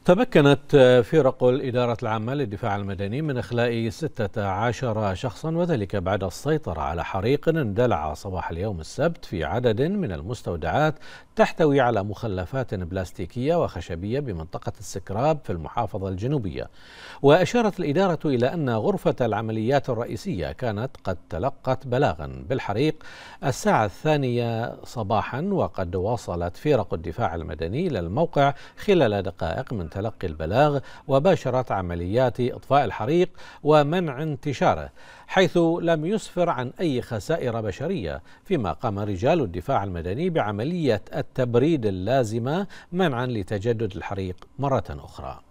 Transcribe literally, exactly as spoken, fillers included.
تمكنت فرق الإدارة العامة للدفاع المدني من إخلاء ستة عشر شخصا، وذلك بعد السيطرة على حريق اندلع صباح اليوم السبت في عدد من المستودعات تحتوي على مخلفات بلاستيكية وخشبية بمنطقة السكراب في المحافظة الجنوبية. وأشارت الإدارة إلى أن غرفة العمليات الرئيسية كانت قد تلقت بلاغا بالحريق الساعة الثانية صباحا، وقد واصلت فرق الدفاع المدني إلى الموقع خلال دقائق من تلقي البلاغ، وباشرت عمليات إطفاء الحريق ومنع انتشاره، حيث لم يسفر عن أي خسائر بشرية، فيما قام رجال الدفاع المدني بعملية التبريد اللازمة منعا لتجدد الحريق مرة أخرى.